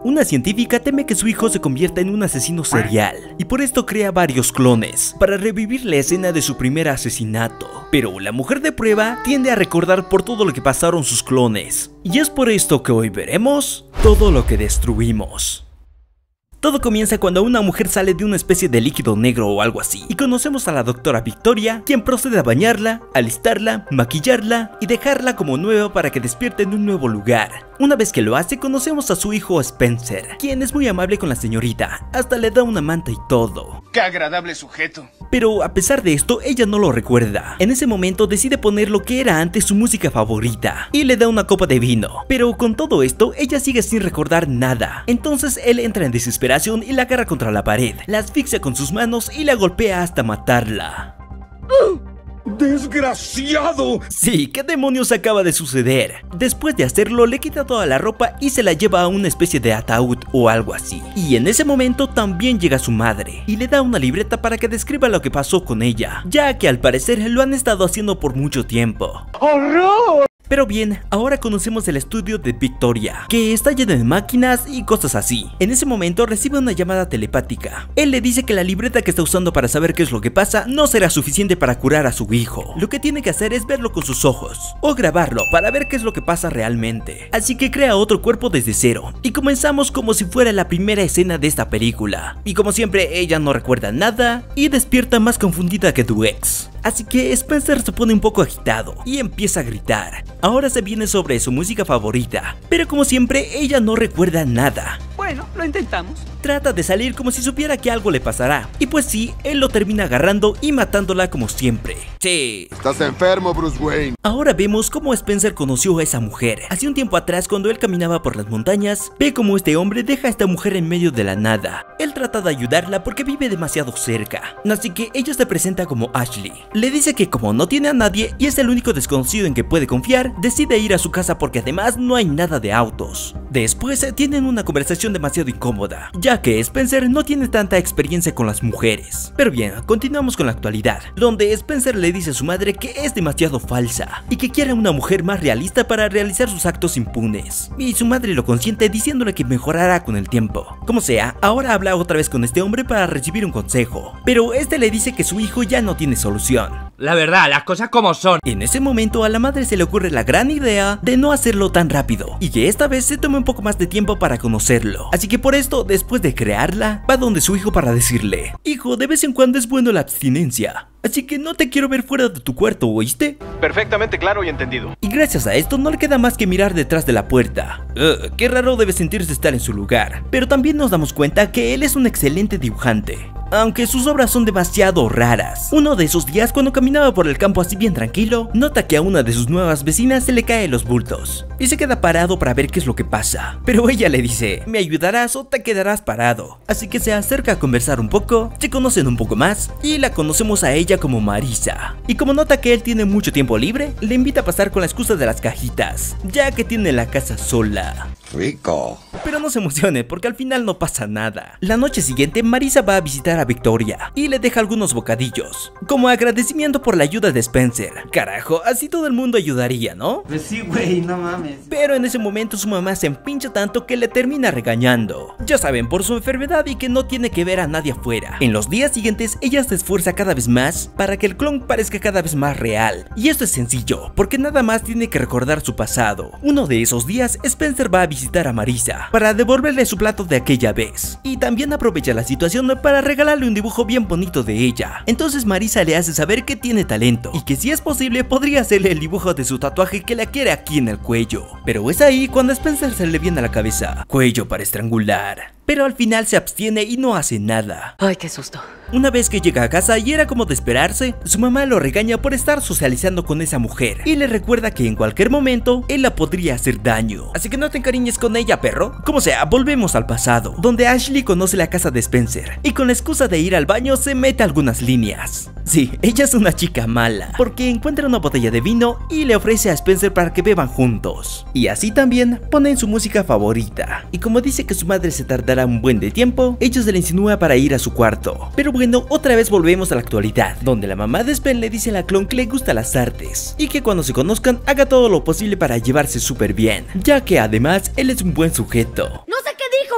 Una científica teme que su hijo se convierta en un asesino serial y por esto crea varios clones para revivir la escena de su primer asesinato. Pero la mujer de prueba tiende a recordar por todo lo que pasaron sus clones. Y es por esto que hoy veremos todo lo que destruimos. Todo comienza cuando una mujer sale de una especie de líquido negro o algo así, y conocemos a la doctora Victoria, quien procede a bañarla, alistarla, maquillarla y dejarla como nueva para que despierte en un nuevo lugar. Una vez que lo hace, conocemos a su hijo Spencer, quien es muy amable con la señorita, hasta le da una manta y todo. ¡Qué agradable sujeto! Pero a pesar de esto, ella no lo recuerda. En ese momento decide poner lo que era antes su música favorita y le da una copa de vino. Pero con todo esto, ella sigue sin recordar nada. Entonces él entra en desesperación y la agarra contra la pared, la asfixia con sus manos y la golpea hasta matarla. ¡Desgraciado! Sí, ¿qué demonios acaba de suceder? Después de hacerlo, le quita toda la ropa y se la lleva a una especie de ataúd o algo así. Y en ese momento también llega su madre y le da una libreta para que describa lo que pasó con ella, ya que al parecer lo han estado haciendo por mucho tiempo. ¡Horror! Pero bien, ahora conocemos el estudio de Victoria, que está lleno de máquinas y cosas así. En ese momento recibe una llamada telepática. Él le dice que la libreta que está usando para saber qué es lo que pasa no será suficiente para curar a su hijo. Lo que tiene que hacer es verlo con sus ojos, o grabarlo para ver qué es lo que pasa realmente. Así que crea otro cuerpo desde cero, y comenzamos como si fuera la primera escena de esta película. Y como siempre, ella no recuerda nada, y despierta más confundida que tu ex. Así que Spencer se pone un poco agitado y empieza a gritar. Ahora se viene sobre su música favorita, pero como siempre ella no recuerda nada. Bueno, lo intentamos. Trata de salir como si supiera que algo le pasará. Y pues sí, él lo termina agarrando y matándola como siempre. Sí. Estás enfermo, Bruce Wayne. Ahora vemos cómo Spencer conoció a esa mujer. Hace un tiempo atrás, cuando él caminaba por las montañas, ve cómo este hombre deja a esta mujer en medio de la nada. Él trata de ayudarla porque vive demasiado cerca. Así que ella se presenta como Ashley. Le dice que como no tiene a nadie y es el único desconocido en que puede confiar, decide ir a su casa porque además no hay nada de autos. Después tienen una conversación demasiado incómoda, ya que Spencer no tiene tanta experiencia con las mujeres. Pero bien, continuamos con la actualidad, donde Spencer le dice a su madre que es demasiado falsa y que quiere una mujer más realista para realizar sus actos impunes. Y su madre lo consiente diciéndole que mejorará con el tiempo. Como sea, ahora habla otra vez con este hombre para recibir un consejo, pero este le dice que su hijo ya no tiene solución. La verdad, las cosas como son. En ese momento a la madre se le ocurre la gran idea de no hacerlo tan rápido y que esta vez se tome un poco más de tiempo para conocerlo. Así que por esto, después de crearla, va donde su hijo para decirle: hijo, de vez en cuando es bueno la abstinencia, así que no te quiero ver fuera de tu cuarto, ¿oíste? Perfectamente claro y entendido. Y gracias a esto no le queda más que mirar detrás de la puerta. Qué raro debe sentirse estar en su lugar. Pero también nos damos cuenta que él es un excelente dibujante, aunque sus obras son demasiado raras. Uno de esos días, cuando caminaba por el campo así bien tranquilo, nota que a una de sus nuevas vecinas se le caen los bultos y se queda parado para ver qué es lo que pasa. Pero ella le dice: ¿me ayudarás o te quedarás parado? Así que se acerca a conversar un poco, se conocen un poco más y la conocemos a ella como Marisa. Y como nota que él tiene mucho tiempo libre, le invita a pasar con la excusa de las cajitas, ya que tiene la casa sola. Rico. Pero no se emocione porque al final no pasa nada. La noche siguiente Marisa va a visitar a Victoria y le deja algunos bocadillos como agradecimiento por la ayuda de Spencer. Carajo, así todo el mundo ayudaría, ¿no? Pues sí, güey, no mames. Pero en ese momento su mamá se empincha tanto que le termina regañando. Ya saben, por su enfermedad y que no tiene que ver a nadie afuera. En los días siguientes ella se esfuerza cada vez más para que el clon parezca cada vez más real. Y esto es sencillo, porque nada más tiene que recordar su pasado. Uno de esos días Spencer va a visitar a Marisa para devolverle su plato de aquella vez. Y también aprovecha la situación para regalarle un dibujo bien bonito de ella. Entonces Marisa le hace saber que tiene talento y que si es posible podría hacerle el dibujo de su tatuaje que la quiere aquí en el cuello. Pero es ahí cuando a Spencer se le viene a la cabeza: cuello para estrangular. Pero al final se abstiene y no hace nada. Ay, qué susto. Una vez que llega a casa y era como de esperarse, su mamá lo regaña por estar socializando con esa mujer y le recuerda que en cualquier momento él la podría hacer daño. Así que no te encariñes con ella, perro. Como sea, volvemos al pasado, donde Ashley conoce la casa de Spencer y con la excusa de ir al baño se mete algunas líneas. Sí, ella es una chica mala, porque encuentra una botella de vino y le ofrece a Spencer para que beban juntos. Y así también ponen su música favorita. Y como dice que su madre se tardará un buen de tiempo, ella se le insinúa para ir a su cuarto. Pero bueno, otra vez volvemos a la actualidad, donde la mamá de Spen le dice a la clon que le gustan las artes y que cuando se conozcan haga todo lo posible para llevarse súper bien, ya que además él es un buen sujeto. No sé qué dijo,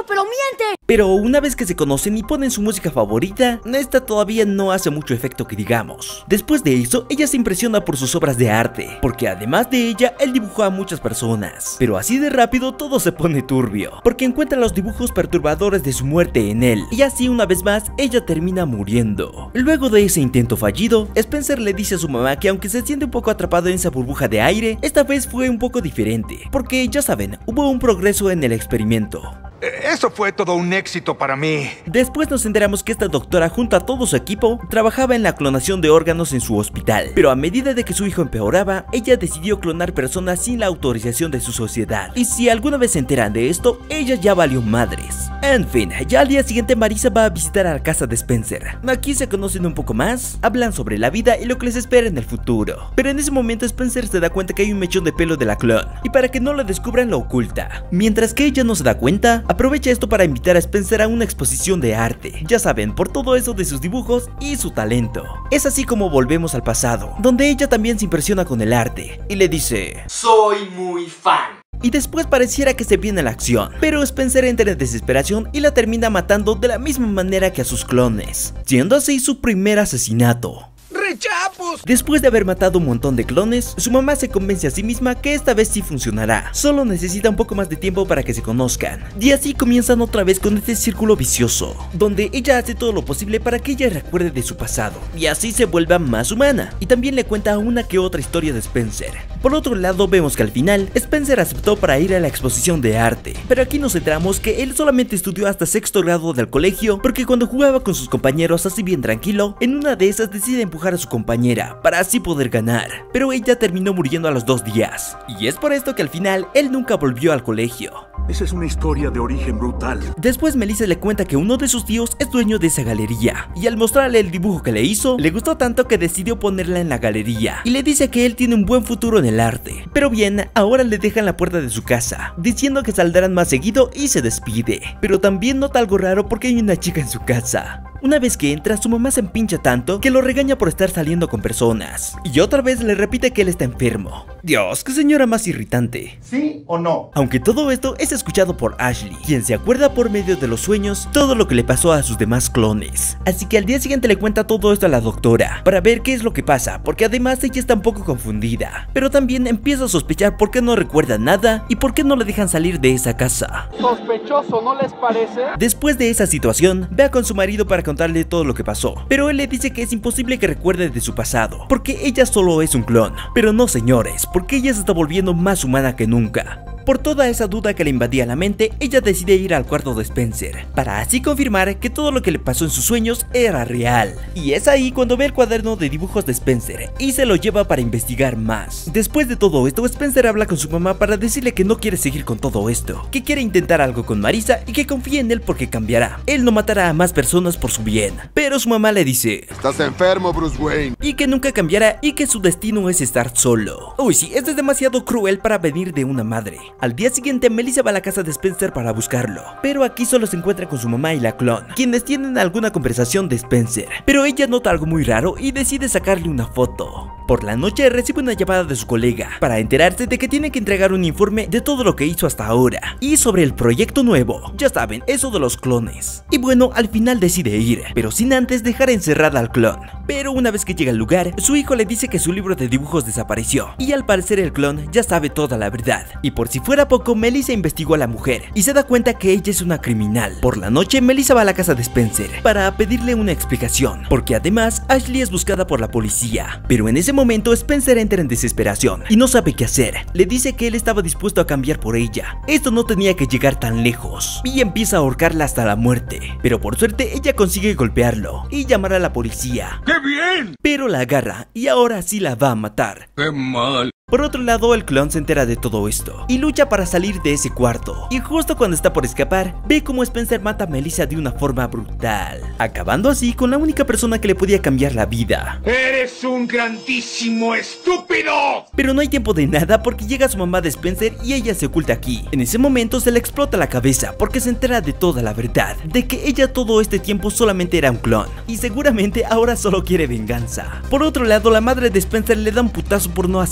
pero miente. Pero una vez que se conocen y ponen su música favorita, esta todavía no hace mucho efecto que digamos. Después de eso, ella se impresiona por sus obras de arte, porque además de ella, él dibujó a muchas personas. Pero así de rápido todo se pone turbio, porque encuentra los dibujos perturbadores de su muerte en él, y así una vez más, ella termina muriendo. Luego de ese intento fallido, Spencer le dice a su mamá que aunque se siente un poco atrapado en esa burbuja de aire, esta vez fue un poco diferente, porque ya saben, hubo un progreso en el experimento. Eso fue todo un éxito para mí. Después nos enteramos que esta doctora junto a todo su equipo trabajaba en la clonación de órganos en su hospital, pero a medida de que su hijo empeoraba, ella decidió clonar personas sin la autorización de su sociedad. Y si alguna vez se enteran de esto, ella ya valió madres. En fin, ya al día siguiente Marisa va a visitar a la casa de Spencer. Aquí se conocen un poco más, hablan sobre la vida y lo que les espera en el futuro. Pero en ese momento Spencer se da cuenta que hay un mechón de pelo de la clon, y para que no lo descubran lo oculta. Mientras que ella no se da cuenta, aprovecha esto para invitar a Spencer a una exposición de arte, ya saben, por todo eso de sus dibujos y su talento. Es así como volvemos al pasado, donde ella también se impresiona con el arte, y le dice: Soy muy fan. Y después pareciera que se viene la acción, pero Spencer entra en desesperación y la termina matando de la misma manera que a sus clones, siendo así su primer asesinato. ¡Rechapos! Después de haber matado un montón de clones, su mamá se convence a sí misma que esta vez sí funcionará. Solo necesita un poco más de tiempo para que se conozcan. Y así comienzan otra vez con este círculo vicioso, donde ella hace todo lo posible para que ella recuerde de su pasado, y así se vuelva más humana. Y también le cuenta una que otra historia de Spencer. Por otro lado, vemos que al final, Spencer aceptó para ir a la exposición de arte. Pero aquí nos enteramos que él solamente estudió hasta sexto grado del colegio, porque cuando jugaba con sus compañeros así bien tranquilo, en una de esas decide empujar a su compañera para así poder ganar, pero ella terminó muriendo a los 2 días, y es por esto que al final él nunca volvió al colegio. Esa es una historia de origen brutal. Después Melissa le cuenta que uno de sus tíos es dueño de esa galería, y al mostrarle el dibujo que le hizo, le gustó tanto que decidió ponerla en la galería, y le dice que él tiene un buen futuro en el arte. Pero bien, ahora le dejan la puerta de su casa, diciendo que saldrán más seguido y se despide. Pero también nota algo raro porque hay una chica en su casa. Una vez que entra, su mamá se empincha tanto que lo regaña por estar saliendo con personas, y otra vez le repite que él está enfermo. Dios, qué señora más irritante. ¿Sí o no? Aunque todo esto es escuchado por Ashley, quien se acuerda por medio de los sueños todo lo que le pasó a sus demás clones. Así que al día siguiente le cuenta todo esto a la doctora, para ver qué es lo que pasa, porque además ella está un poco confundida. Pero también empieza a sospechar por qué no recuerda nada y por qué no le dejan salir de esa casa. Sospechoso, ¿no les parece? Después de esa situación, ve con su marido para contarle todo lo que pasó, pero él le dice que es imposible que recuerde de su pasado, porque ella solo es un clon. Pero no, señores, porque ella se está volviendo más humana que nunca. Por toda esa duda que le invadía la mente, ella decide ir al cuarto de Spencer, para así confirmar que todo lo que le pasó en sus sueños era real. Y es ahí cuando ve el cuaderno de dibujos de Spencer, y se lo lleva para investigar más. Después de todo esto, Spencer habla con su mamá para decirle que no quiere seguir con todo esto, que quiere intentar algo con Marisa y que confía en él porque cambiará. Él no matará a más personas por su bien. Pero su mamá le dice: Estás enfermo, Bruce Wayne. Y que nunca cambiará y que su destino es estar solo. Uy, sí, esto es demasiado cruel para venir de una madre. Al día siguiente, Melissa va a la casa de Spencer para buscarlo, pero aquí solo se encuentra con su mamá y la clon, quienes tienen alguna conversación de Spencer. Pero ella nota algo muy raro y decide sacarle una foto. Por la noche recibe una llamada de su colega para enterarse de que tiene que entregar un informe de todo lo que hizo hasta ahora y sobre el proyecto nuevo, ya saben, eso de los clones. Y bueno, al final decide ir, pero sin antes dejar encerrada al clon. Pero una vez que llega al lugar, su hijo le dice que su libro de dibujos desapareció, y al parecer el clon ya sabe toda la verdad. Y por si fuera poco, Melissa investigó a la mujer y se da cuenta que ella es una criminal. Por la noche, Melissa va a la casa de Spencer para pedirle una explicación, porque además Ashley es buscada por la policía. Pero en ese momento Spencer entra en desesperación y no sabe qué hacer. Le dice que él estaba dispuesto a cambiar por ella. Esto no tenía que llegar tan lejos, y empieza a ahorcarla hasta la muerte. Pero por suerte ella consigue golpearlo y llamar a la policía. ¡Qué bien! Pero la agarra y ahora sí la va a matar. ¡Qué mal! Por otro lado, el clon se entera de todo esto y lucha para salir de ese cuarto. Y justo cuando está por escapar, ve como Spencer mata a Melissa de una forma brutal, acabando así con la única persona que le podía cambiar la vida. ¡Eres un grandísimo estúpido! Pero no hay tiempo de nada porque llega su mamá de Spencer y ella se oculta aquí. En ese momento se le explota la cabeza porque se entera de toda la verdad, de que ella todo este tiempo solamente era un clon y seguramente ahora solo quiere venganza. Por otro lado, la madre de Spencer le da un putazo por no hacerle caso.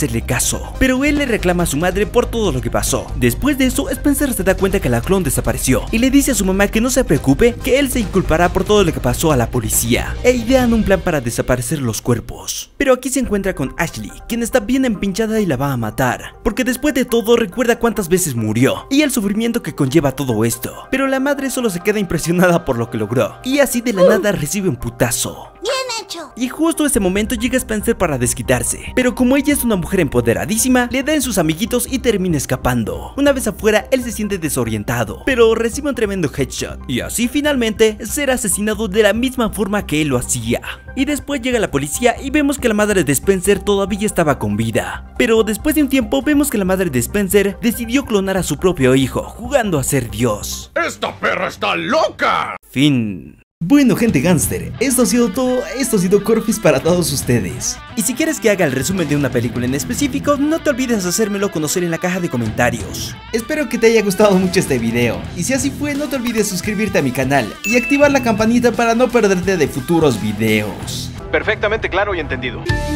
caso, pero él le reclama a su madre por todo lo que pasó. Después de eso, Spencer se da cuenta que la clon desapareció y le dice a su mamá que no se preocupe, que él se inculpará por todo lo que pasó a la policía, e idean un plan para desaparecer los cuerpos. Pero aquí se encuentra con Ashley, quien está bien empinchada y la va a matar, porque después de todo recuerda cuántas veces murió y el sufrimiento que conlleva todo esto. Pero la madre solo se queda impresionada por lo que logró, y así de la nada recibe un putazo. Y justo ese momento llega Spencer para desquitarse, pero como ella es una mujer empoderadísima, le da en sus amiguitos y termina escapando. Una vez afuera, él se siente desorientado, pero recibe un tremendo headshot, y así finalmente será asesinado de la misma forma que él lo hacía. Y después llega la policía y vemos que la madre de Spencer todavía estaba con vida. Pero después de un tiempo vemos que la madre de Spencer decidió clonar a su propio hijo, jugando a ser Dios. ¡Esta perra está loca! Fin. Bueno, gente gánster, esto ha sido todo, esto ha sido Corpse para todos ustedes. Y si quieres que haga el resumen de una película en específico, no te olvides hacérmelo conocer en la caja de comentarios. Espero que te haya gustado mucho este video, y si así fue, no te olvides suscribirte a mi canal y activar la campanita para no perderte de futuros videos. Perfectamente claro y entendido.